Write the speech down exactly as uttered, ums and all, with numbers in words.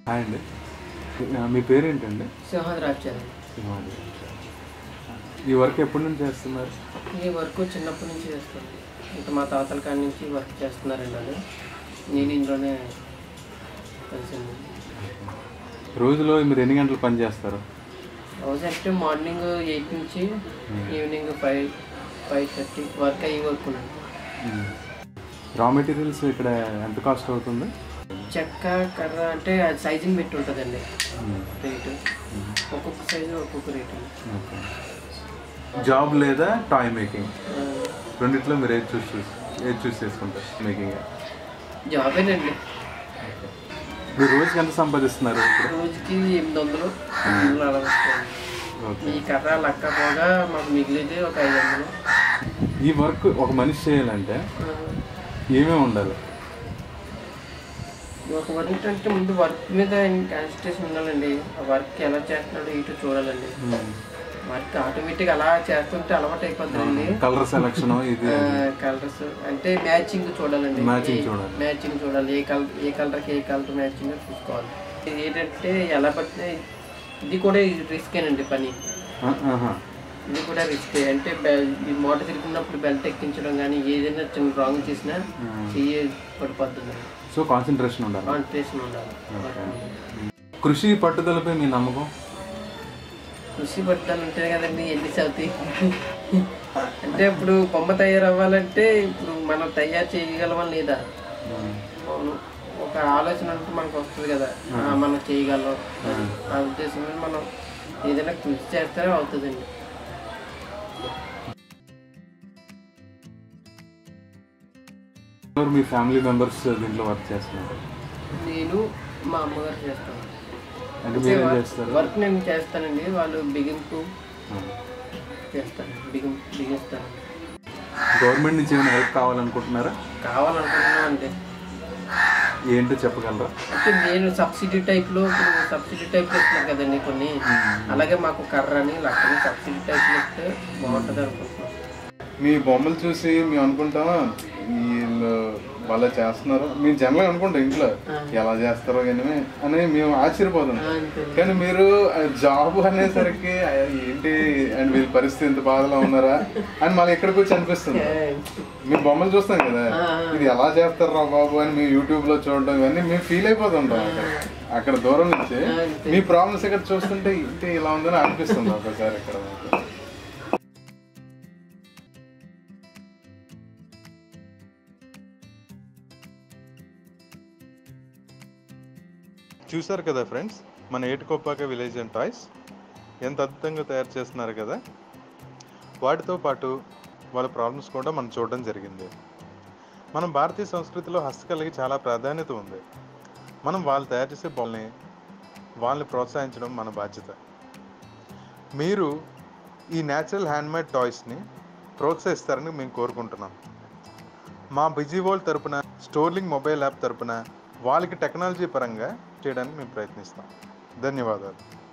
Hi అండి, మీ పేరేంటండి? సింహాద్రాచార్య. ఈ వర్క్ ఎప్పటి నుంచి చేస్తున్నారు? ఈ వర్క్ చిన్నప్పటి నుంచి చేస్తాను. ఇంకా మా తాతల కాడి నుంచి వర్క్ చేస్తున్నారండి. అది నేను ఇంట్లోనే కలిసింది. రోజులో మీరు ఎన్ని గంటలు పని చేస్తారు? రోజు అంటే మార్నింగ్ ఎయిట్ నుంచి evening five five thirty work అయ్యి వర్క్ ఉన్నాను. రా మెటీరియల్స్ ఇక్కడ ఎంత కాస్ట్ అవుతుంది? చెక్క కర్ర అంటే అది సైజుని పెట్టి ఉంటుందండి రేటు. ఒక్కొక్క సైజు ఒక్కొక్క రేటు. జాబ్ లేదా టాయ్ మేకింగ్, రెండిట్లో మీరు ఏది చూస్ ఏది చూస్ చేసుకుంటారు? మేకింగ్ జాబేనండి. మీరు రోజుకి ఎంత సంపాదిస్తున్నారు? రోజుకి ఎనిమిది వందలు అలా వస్తుంది. ఈ కర్ర లక్క పోగా మాకు మిగిలితే ఒక ఐదు వందలు. ఈ వర్క్ ఒక మనిషి చేయాలంటే ఏమేమి ఉండాలి? ఒక వర్క్ అంటే ముందు వర్క్ మీద కాన్సన్ట్రేషన్ ఉండాలండి. ఆ వర్క్ ఎలా చేస్తున్నాడో ఇటు చూడాలండి. వర్క్ ఆటోమేటిక్ అలా చేస్తుంటే అలవాటు అయిపోతుందండి. కలర్ సెలక్షన్, కలర్స్ అంటే మ్యాచింగ్ చూడాలండి. మ్యాచింగ్ చూడాలి మ్యాచింగ్ చూడాలి ఏ కలర్ ఏ కలర్కి ఏ కలర్ మ్యాచింగ్ చూసుకోవాలి. ఏంటంటే ఎలా పడితే ఇది కూడా రిస్కేనండి పని. ఇది కూడా రిస్కే. అంటే ఈ మోట తిరుగుతున్నప్పుడు బెల్ట్ ఎక్కించడం కానీ ఏదైనా చిన్న రాంగ్ చేసినా చెయ్యి పడిపోతుంది. సో కాన్సన్ట్రేషన్ ఉండాలి. కాన్సన్ట్రేషన్ ఉండాలి. కృషి పట్టుదలపై మీ నమ్మకం? కృషి పట్టుదల ఉంటాయి కదండి ఎన్ని చదువుతాయి. అంటే ఇప్పుడు బొమ్మ తయారు అవ్వాలంటే ఇప్పుడు మనం తయారు చేయగలమా లేదా, ఒక ఆలోచన అంటే మనకు వస్తుంది కదా, మనం చేయగలం. ఆ ఉద్దేశంలో మనం ఏదైనా కృషి చేస్తారో అవుతుందండి. మీ ఫ్యామిలీ మెంబర్స్ దీంట్లో వర్క్ చేస్తున్నారు? నేను మా అమ్మగారు చేస్తాను. వర్క్ నేను చేస్తానండి. వాళ్ళు బిగింపు చేస్తాను, బిగిం బిగిస్తాను. గవర్నమెంట్ నుంచి ఏమైనా హెల్ప్ కావాలనుకుంటున్నారా? కావాలనుకుంటున్నాను. అంటే ఏంటో చెప్పగలరా? అంటే నేను సబ్సిడీ టైప్లో ఇప్పుడు సబ్సిడీ టైప్లో ఇస్తున్నారు కదండి కొన్ని, అలాగే మాకు కర్రని లక్కని సబ్సిడీ టైప్లో ఇస్తే బాగుంటుంది అనుకుంటున్నాను. మీ బొమ్మలు చూసి మేము అనుకుంటామా వీళ్ళు వాళ్ళ చేస్తున్నారు, మేము జనరల్గా అనుకుంటాం ఇంట్లో ఎలా చేస్తారో కానీ అని మేము ఆశ్చర్యపోతున్నాం. కానీ మీరు జాబ్ అనేసరికి ఏంటి అండ్ వీళ్ళ పరిస్థితి ఇంత బాధలో ఉన్నారా అని మళ్ళీ ఇక్కడికి వచ్చి అనిపిస్తుంది. మీ బొమ్మలు చూస్తాం కదా, ఇది ఎలా చేస్తారా బాబు అని మేము యూట్యూబ్ లో చూడడం ఇవన్నీ మేము ఫీల్ అయిపోతుంటాం. అక్కడ అక్కడ దూరం నుంచి మీ ప్రాబ్లమ్స్ ఇక్కడ చూస్తుంటే ఇంటి ఇలా ఉందని అనిపిస్తుంది ఒకసారి. ఇక్కడ చూసారు కదా ఫ్రెండ్స్, మన ఏటికొప్పాక విలేజ్ అండ్ టాయ్స్ ఎంత అద్భుతంగా తయారు చేస్తున్నారు కదా. వాటితో పాటు వాళ్ళ ప్రాబ్లమ్స్ కూడా మనం చూడడం జరిగింది. మనం భారతీయ సంస్కృతిలో హస్తకళకి చాలా ప్రాధాన్యత ఉంది. మనం వాళ్ళు తయారు చేసే బొమ్మల్ని వాళ్ళని ప్రోత్సహించడం మన బాధ్యత. మీరు ఈ న్యాచురల్ హ్యాండ్మేడ్ టాయ్స్ని ప్రోత్సహిస్తారని మేము కోరుకుంటున్నాం. మా బిజీవోల్డ్ తరపున, స్టోర్లింక్ మొబైల్ యాప్ తరపున వాళ్ళకి టెక్నాలజీ పరంగా చేయడానికి మేము ప్రయత్నిస్తాం. ధన్యవాదాలు.